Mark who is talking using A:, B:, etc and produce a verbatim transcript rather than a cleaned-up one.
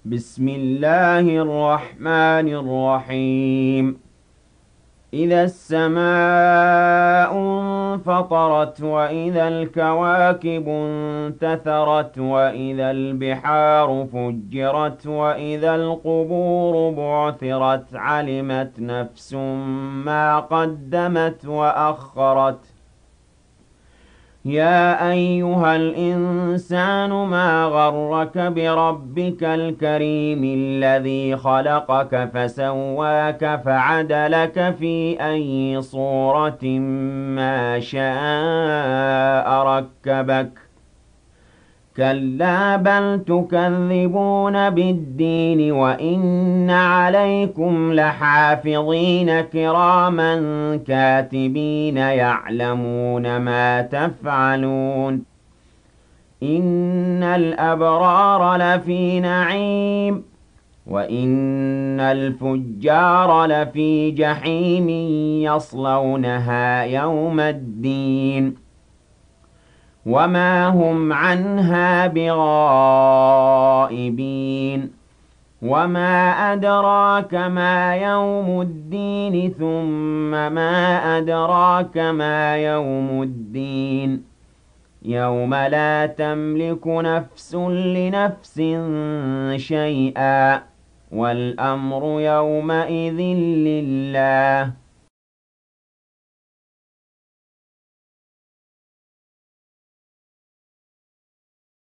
A: بسم الله الرحمن الرحيم. إذا السماء انفطرت وإذا الكواكب انتثرت وإذا البحار فجرت وإذا القبور بعثرت علمت نفس ما قدمت وأخرت. يا أيها الإنسان ما غرك بربك الكريم الذي خلقك فسواك فعدلك في أي صورة ما شاء ركبك. كلا بل تكذبون بالدين وإن عليكم لحافظين كراما كاتبين يعلمون ما تفعلون. إن الأبرار لفي نعيم وإن الفجار لفي جحيم يصلونها يوم الدين وما هم عنها بغائبين. وما أدراك ما يوم الدين ثم ما أدراك ما يوم الدين يوم لا تملك نفس لنفس شيئا والأمر يومئذ لله.